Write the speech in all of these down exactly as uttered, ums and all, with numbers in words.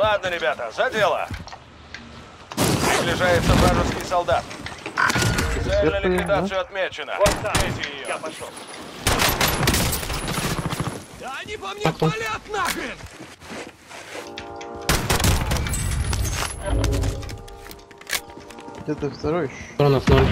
Ладно, ребята, за дело. Приближается вражеский солдат. Цель на ликвидацию отмечена. Вот так. Ее. Я пошел. Да они по мне палят нахрен! Где-то второй еще. Патронов ноль.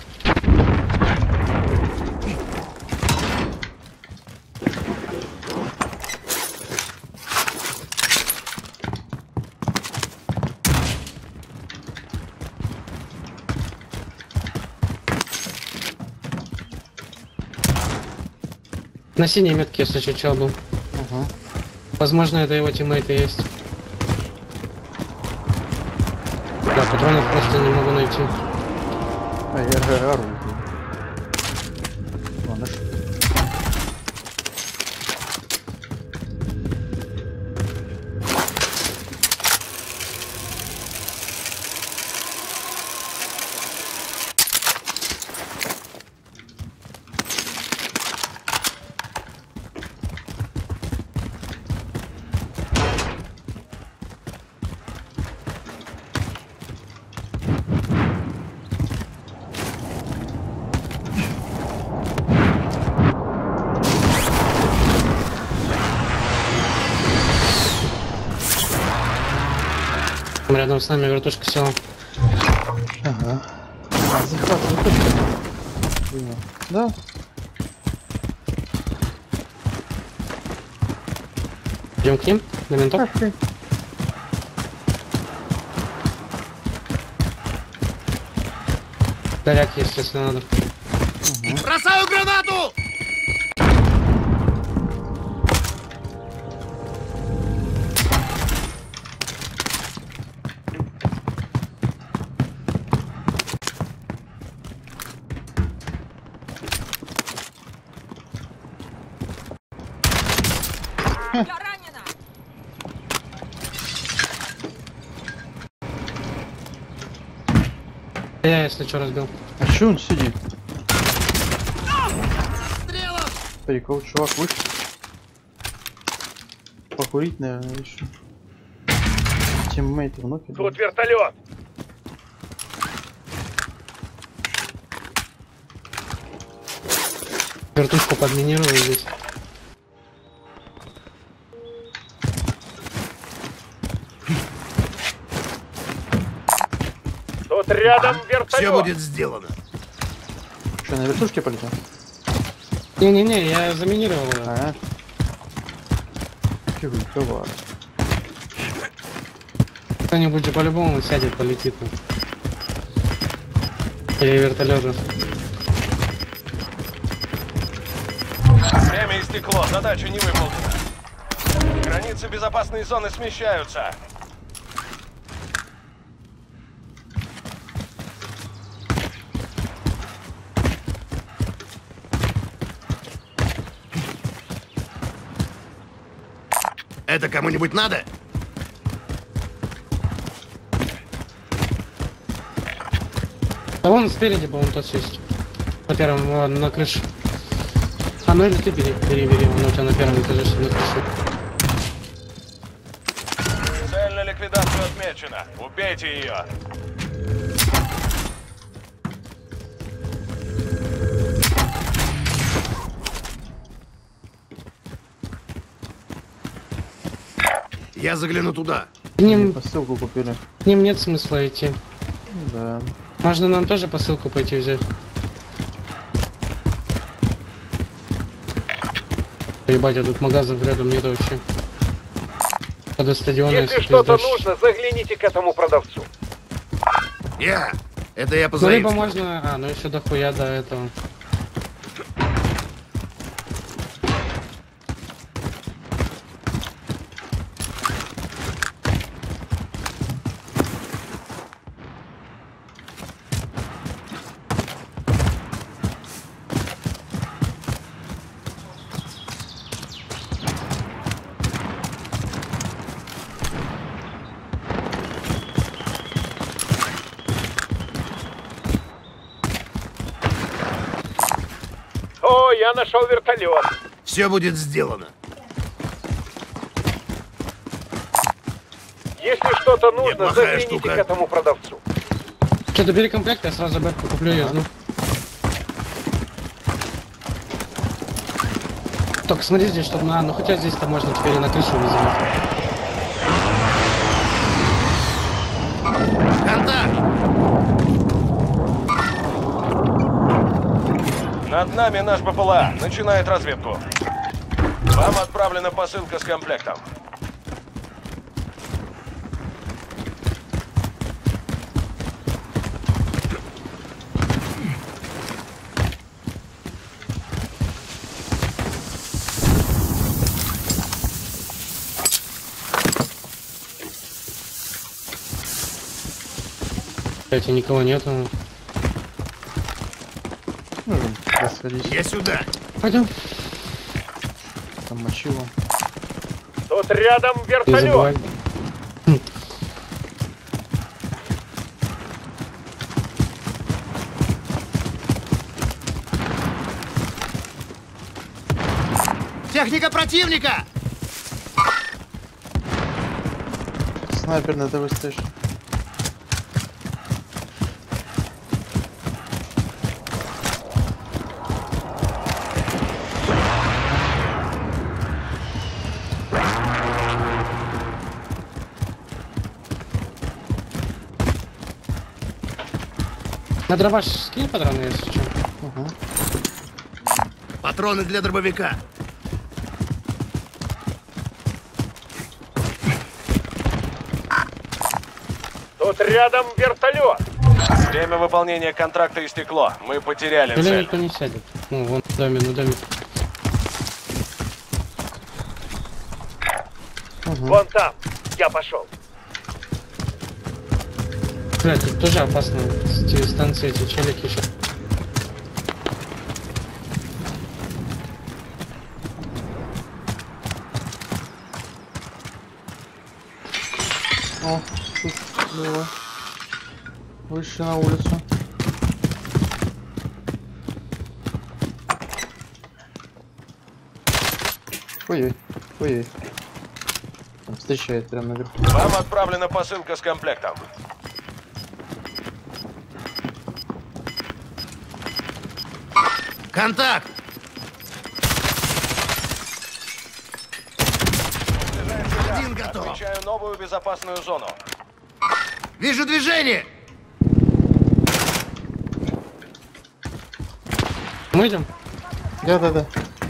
На синей метке, если что, чел был. Ага. Возможно, это его тиммейты есть. Да, патронов просто не могу найти. А, я оружие. Ладно, что? Рядом с нами вертушка села. Ага. А, захват, захват. Да? Идем к ним на ментов. Окей. Горяк есть, если надо. Угу. Бросаю гранату! Я ранена! Я, если что, разбил. А че он сидит? Стрелов! Прикол, чувак вышел. Покурить, наверное, еще. Тиммейты в ноги. Тут вертолет. Вертушку подминировали здесь. Тут рядом вертолет. Все будет сделано. Что, на вертушке полетел? Не-не-не, я заминировал его. А? Фигу, ковар. Кто-нибудь же по-любому сядет, полетит. Или вертолетов. Время истекло, задача не выполнена. Границы безопасной зоны смещаются. Это кому-нибудь надо? А вон спереди, по-моему, тот есть. На первом, вон, на крыше. А ну или ты бери, бери, бери, он у тебя на первом этаже на крыше. Цель на ликвидацию отмечена. Убейте ее. Я загляну туда. К ним, Посылку купили. к ним нет смысла идти. Да. Можно нам тоже посылку пойти взять. Ебать, а тут магазин рядом нет вообще. До стадиона. Если ты что-то идёшь. нужно, загляните к этому продавцу. Я. Это я Ну либо позаимствую. можно, а, ну еще дохуя до этого. О, я нашел вертолет. Все будет сделано. Если что-то нужно, Неплохая загляните штука. к этому продавцу. Что, добери комплект, я сразу бэпку куплю ее, ну. Только смотри здесь, чтобы на... Ну хотя здесь-то можно теперь и на крышу вызывать. Контакт! Над нами наш БПЛА. Начинает разведку. Вам отправлена посылка с комплектом. Кстати, никого нету. Ну, расходись. Я сюда. Пойдем. Там мочило. Тут рядом Не вертолет. забывай. Техника противника! Снайпер на ТВ стейшн. На дробаш скинь патроны, если что. Угу. Патроны для дробовика. Тут рядом вертолет. Время выполнения контракта истекло. Мы потеряли Или цель. никто не сядет. Ну, вон в доме, на доме. Угу. Вон там. Я пошел. Блядь, тут тоже опасно. Эти станции, эти челики еще. О, тут было. Вышли на улицу. Ой-ой, ой-ой. Там встречает прямо наверху. Вам отправлена посылка с комплектом. Контакт! Один готов. Отмечаю новую безопасную зону. Вижу движение! Мы идем? Да-да-да.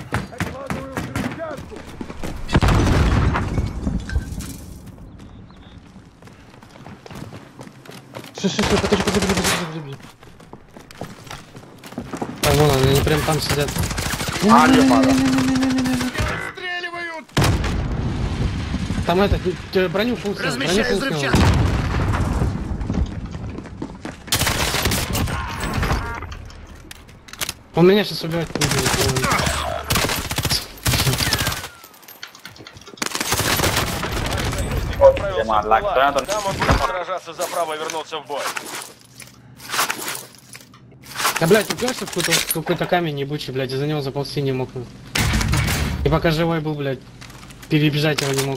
Все, все, все, подожди, подожди, подожди, подожди, подожди. А, вон они, они прям там сидят. Стреливают! Там это, ты- ты броню фул снял, броню Размещаю фул снял. взрывчатку! Он меня сейчас убивать не будет. Отправился в БПЛА. Там он будет сражаться за право вернуться в бой. Да, блядь, упёрся в какой-то какой-то камень ебучий, блядь, из-за него заползти не мог. ну. И пока живой был, блядь, перебежать его не мог.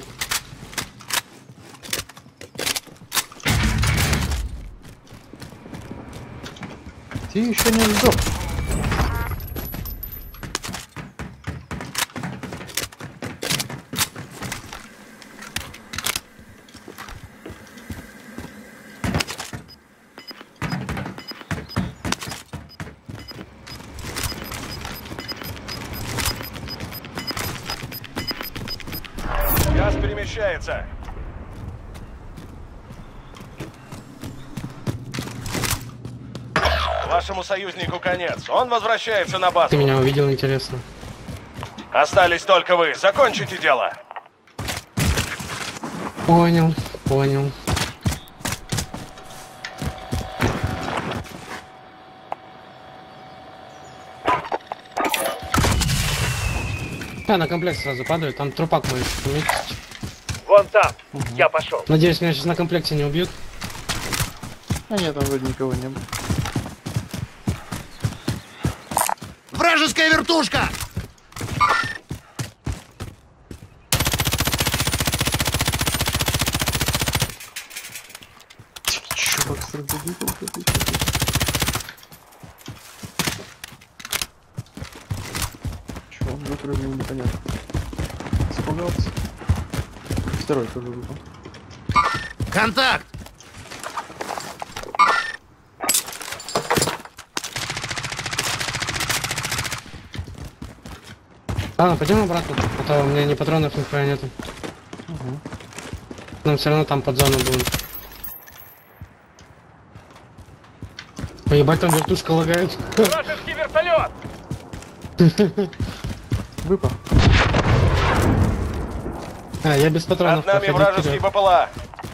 Ты еще не сдох. Газ перемещается. Вашему союзнику конец. Он возвращается на Ты базу. меня увидел, интересно. Остались только вы. Закончите дело. Понял, понял. А, на комплект сразу падают, там трупак мой. Вон там. Я пошел. Надеюсь, меня сейчас на комплекте не убьют. А нет, там вроде никого не было. Вражеская вертушка! прыгнул, непонятно. Испугался. Второй тоже выпал. Контакт! Ладно, пойдем обратно, а то у меня ни патронов, ни хрена нету. Угу. Нам все равно там под зону будем. Поебать, там вертушка лагает. Вражеский вертолет! Выпал. А, я без патронов. Над нами проходить вражеский вперед. БПЛА.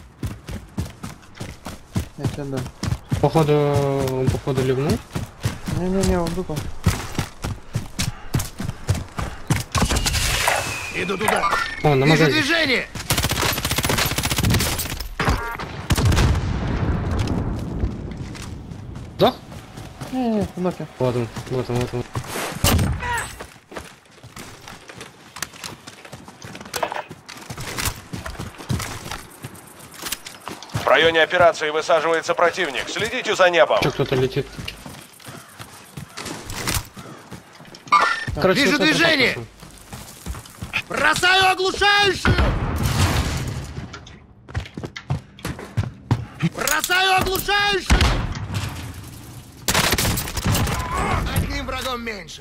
Я тебе дам. Походу, он походу ливнул. Не-не-не, он выпал. Иду туда. О, на Вижу магазин. движение! Да? Не-не, в ноке. Вот он, вот он, вот он. В районе операции высаживается противник. Следите за небом. Че, кто-то летит. Короче, Вижу вот это движение! папа. Бросаю оглушающую! Бросаю оглушающую! Одним врагом меньше.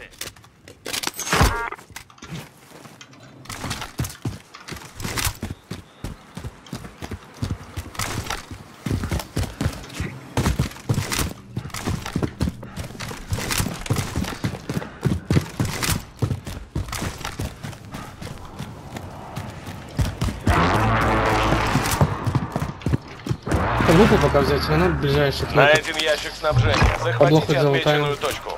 Лупу пока взять, все равно ближайших нет. Найден ящик снабжения. Облако Захватите золотая. отмеченную точку.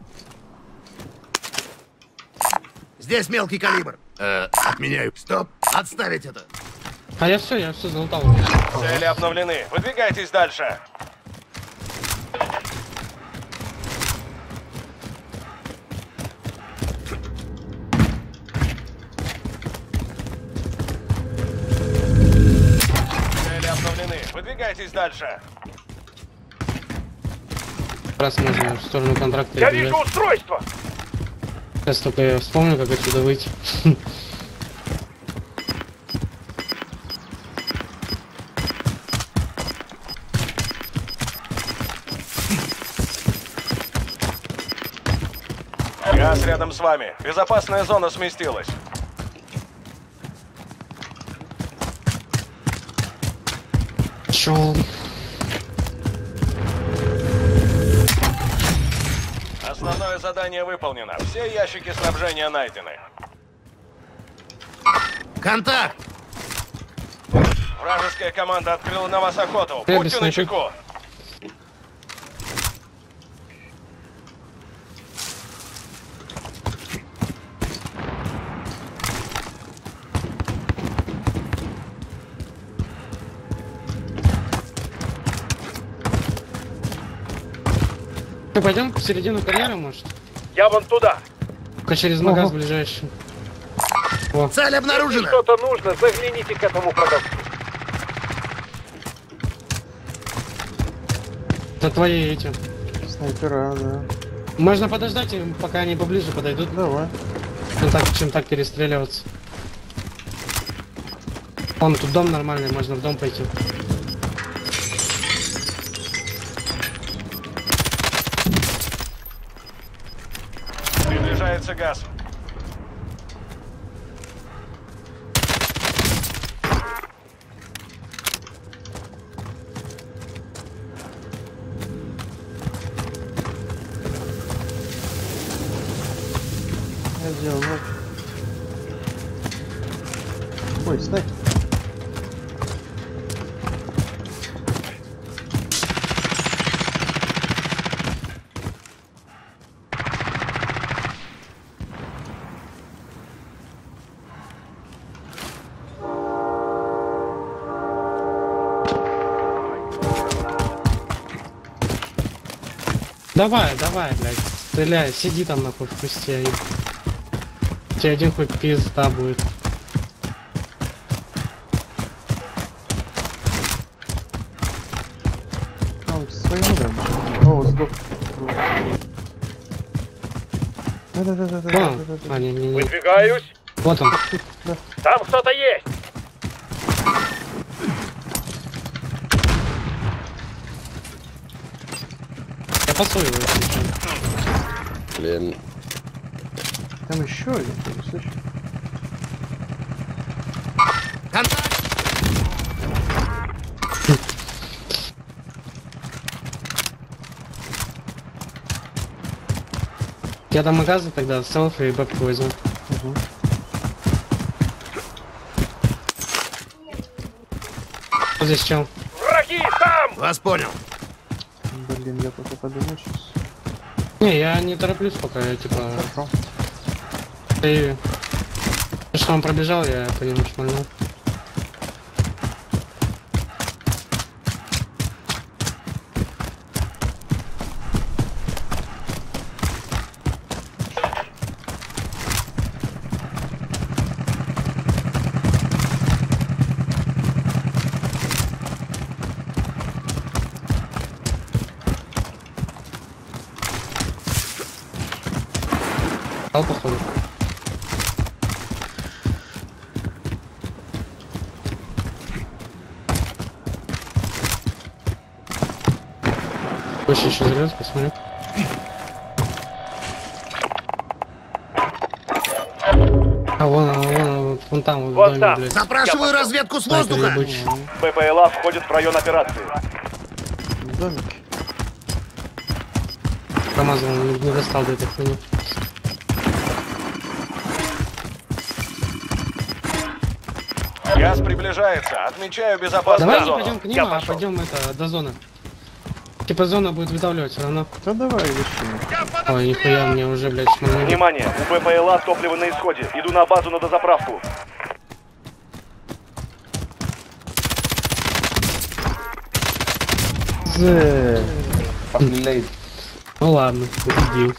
Здесь мелкий калибр. Э, отменяю. Стоп. Отставить это. А я все, я все залутал. Цели обновлены. Выдвигайтесь дальше. Цели обновлены. Выдвигайтесь дальше. Раз можно в сторону контракта Я бежать. вижу устройство! Сейчас только я вспомню, как отсюда выйти. Газ рядом с вами. Безопасная зона сместилась. Чё? Основное задание выполнено. Все ящики снабжения найдены. Контакт! Вражеская команда открыла на вас охоту. Я Будьте без начеку. Ну, пойдем в середину карьера, может? Я вон туда! Только через магаз ближайший. О, Цель Если обнаружена! что-то нужно, загляните к этому продавцу. это твои эти. Снайпера, да. Можно подождать, им, пока они поближе подойдут. Давай. Ну, так, чем так перестреливаться. Вон, тут дом нормальный, можно в дом пойти. Приближается газ. Я сделал вот. Ой, снайп. Давай, давай, блядь. Стреляй, сиди там нахуй в кусте. Тебе один хоть пизда будет. А, вот своим ударом. О, сдох. Вон. А, не, не, не. Выдвигаюсь. Вот он. Там кто-то есть. Я пасую его. если что. Блин. Там еще один, ты не слышишь? Контакт! Я там магазин тогда, селфи и бэпку возьму. Угу. Вот здесь чел. Враги там! Вас понял. Блин, я только подумаю сейчас. Не, я не тороплюсь пока, я типа... Хорошо. Ты... Что он пробежал, я по нему шмальнул. Стал походу. Больше еще залез, посмотрю. А вон, вон, вон, вон там, вот в Вот доме, там. блядь. Запрашиваю разведку с Снайпер воздуха. ебучий. БПЛА входит в район операции. В домике. Промазал, не, не достал до этой хуйни. Газ приближается. Отмечаю безопасную Давай не зону. пойдем к Я ним, а пошел. пойдем это, до зоны. Типа зона будет выдавливать все равно. Да давай, решим. Ой, нихуя мне уже, блядь, шмальнули. Внимание, у БПЛА топливо на исходе. Иду на базу на дозаправку. Зе. Ну ладно, иди.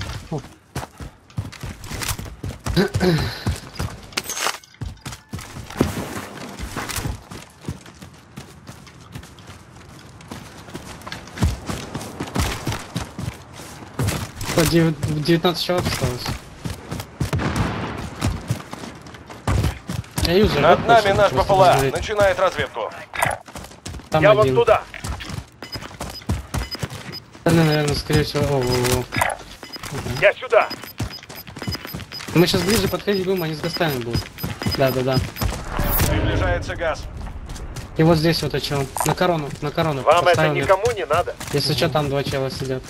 По девять- девятнадцать человек осталось. Я юзаю, Над вот нами точно, наш просто БПЛА. посмотреть. Начинает разведку. Там Я один. вон туда. Остальные, наверное, скорее всего. О, о, о. Я сюда. Мы сейчас ближе подходить будем, они с гостями будут. Да, да, да. Приближается газ. И вот здесь вот о чем. На корону, на корону. Вам это Поставил метку. никому не надо. Если что, там два чела сидят.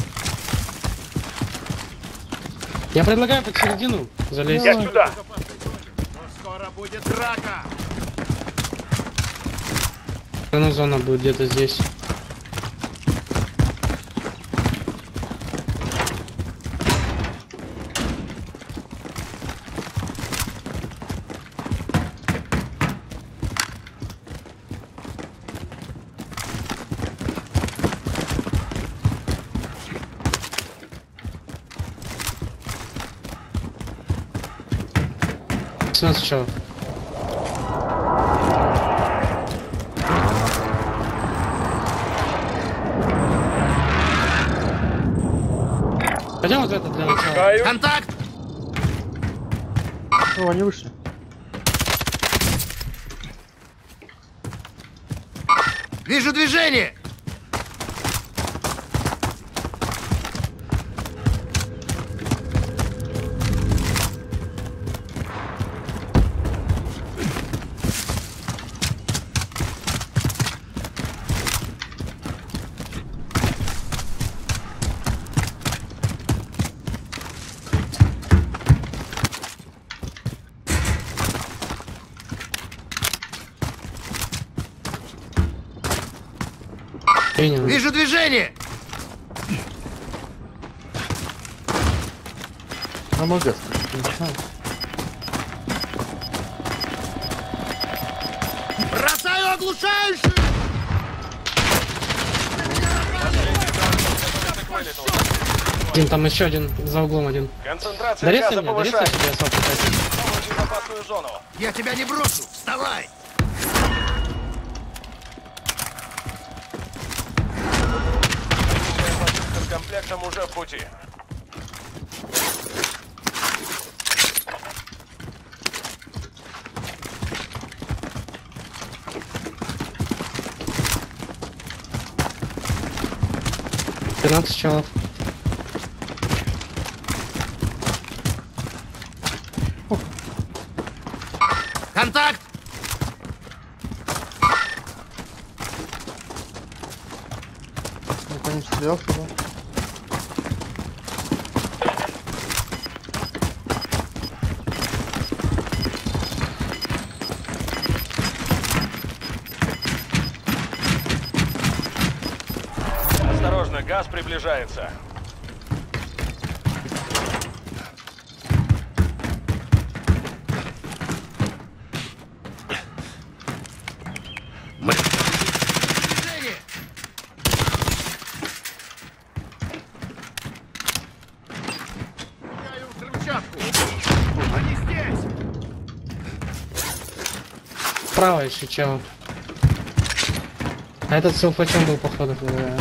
Я предлагаю под середину залезть. Я сюда. Скоро будет драка. Ну, зона будет где-то здесь. семнадцать человек. Пойдем вот это для начала. Каю. Контакт! О, они вышли. Вижу движение! Принял. Вижу движение! На магаз. Не знаю. Бросаю оглушающий! Один, там еще один, за углом один. Концентрация Дорезай газа меня, дорезай повышается. себе асфальт, кстати. Очень опасную зону. Я тебя не брошу! Вставай! С комплектом уже в пути. тринадцать челов. Контакт! Никто не стрелял сюда. Осторожно, газ приближается. Мы... Движение! Меняю взрывчатку! Они здесь! Справа еще чел. А этот с селфачом был, походу.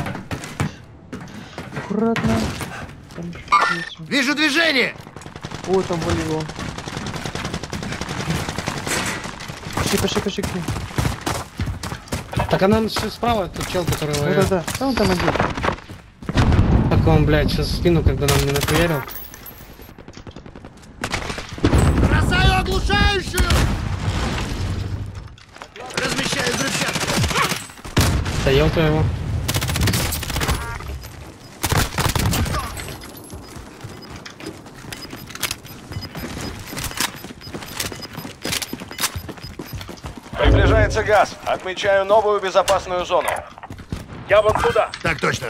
Аккуратно. Там еще есть. Вижу движение! О, там болело. Пошли, пошли, пошли к ним. Так, а нам все справа, тот чел, который... Да, да, да. Да он там один. Так он, блядь, сейчас в спину, когда нам не нахуярил. Бросаю оглушающую! Размещаю взрывчатку! Да ел твоего. Приближается газ. Отмечаю новую безопасную зону. Я вон туда. Так точно.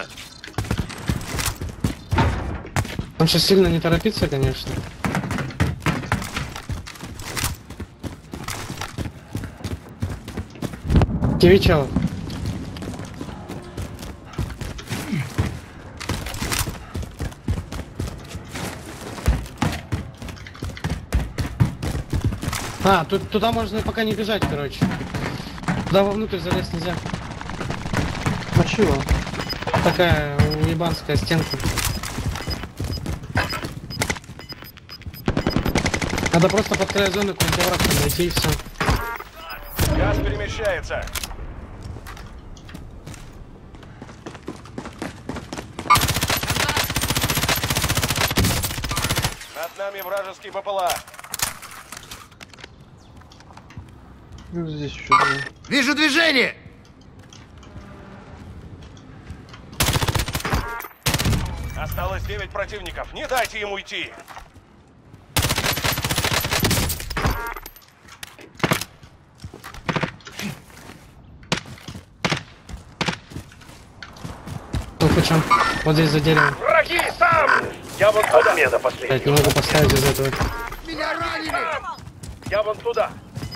Он сейчас сильно не торопится, конечно. Киви чел. А, тут, туда можно пока не бежать, короче. Туда вовнутрь залезть нельзя. Мочила. Такая уебанская стенка. Надо просто под край зоны какой-нибудь овраг там найти и все. Газ перемещается. Над нами вражеский БПЛА. Ну, здесь еще было. Вижу движение! Осталось девять противников. Не дайте им уйти. Ну, почему? Вот здесь за деревом. Враги там! Я вон туда. Отмена последняя. Блять, не могу поставить из этого. Меня ранили! Я вон туда.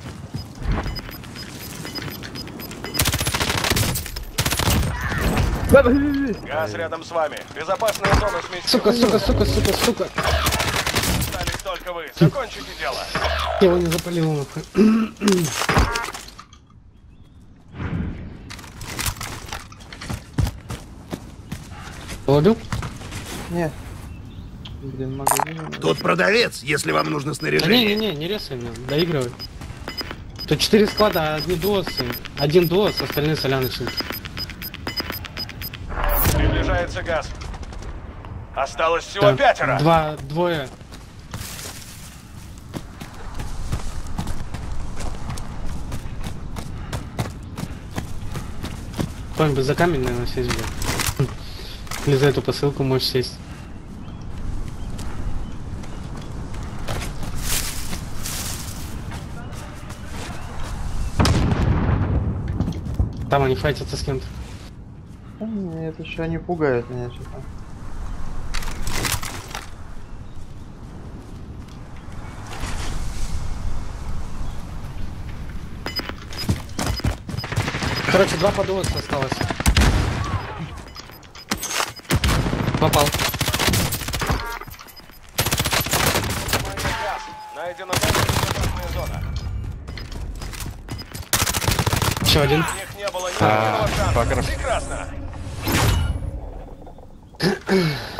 Газ рядом с вами. Безопасная зона смещена. Сука, сука, сука, сука, сука. Остались только вы. Закончите дело. Я его не запалил, нахуй. Убил? Нет. Блин, магазин. Тут продавец, если вам нужно Да снаряжение. не-не-не, не резай меня, доигрывай. Тут четыре склада, одни дуосы. Один дуос, остальные соляные шильки. Приближается газ. Осталось всего Так, пятеро. Два, двое. Кто-нибудь за камень, наверное, сесть, блядь. Или за эту посылку можешь сесть. Там они файтятся с кем-то. А, нет, еще они пугают меня что-то. Короче, два подуоса осталось. Попал. Внимание, газ. Найдена новая безопасная зона. Еще один. У них не было ни единого шанса. Прекрасно.